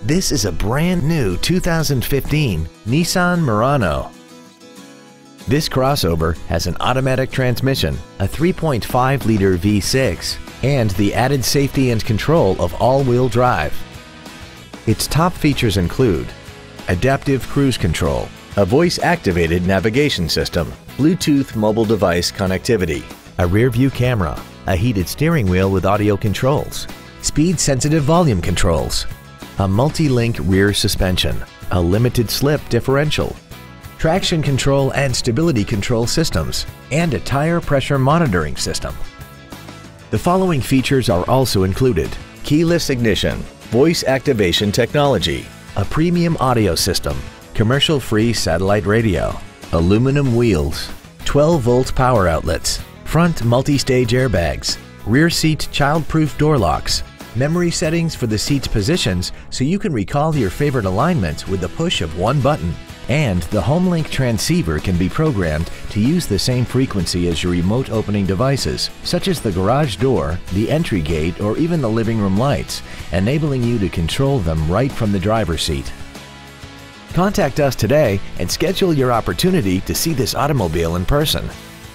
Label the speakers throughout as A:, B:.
A: This is a brand new 2015 Nissan Murano. This crossover has an automatic transmission, a 3.5-liter V6, and the added safety and control of all-wheel drive. Its top features include adaptive cruise control, a voice-activated navigation system, Bluetooth mobile device connectivity, a rear-view camera, a heated steering wheel with audio controls, speed-sensitive volume controls, a multi-link rear suspension, a limited slip differential, traction control and stability control systems, and a tire pressure monitoring system. The following features are also included: keyless ignition, voice activation technology, a premium audio system, commercial-free satellite radio, aluminum wheels, 12-volt power outlets, front multi-stage airbags, rear seat child-proof door locks, memory settings for the seat's positions so you can recall your favorite alignments with the push of one button, and the HomeLink transceiver can be programmed to use the same frequency as your remote opening devices, such as the garage door, the entry gate, or even the living room lights, enabling you to control them right from the driver's seat. Contact us today and schedule your opportunity to see this automobile in person.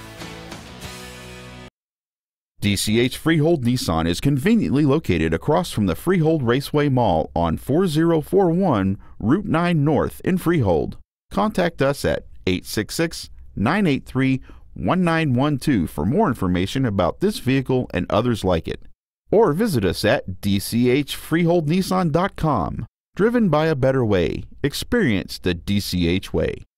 B: DCH Freehold Nissan is conveniently located across from the Freehold Raceway Mall on 4041 Route 9 North in Freehold. Contact us at 866-983-1912 for more information about this vehicle and others like it. Or visit us at dchfreeholdnissan.com. Driven by a better way. Experience the DCH way.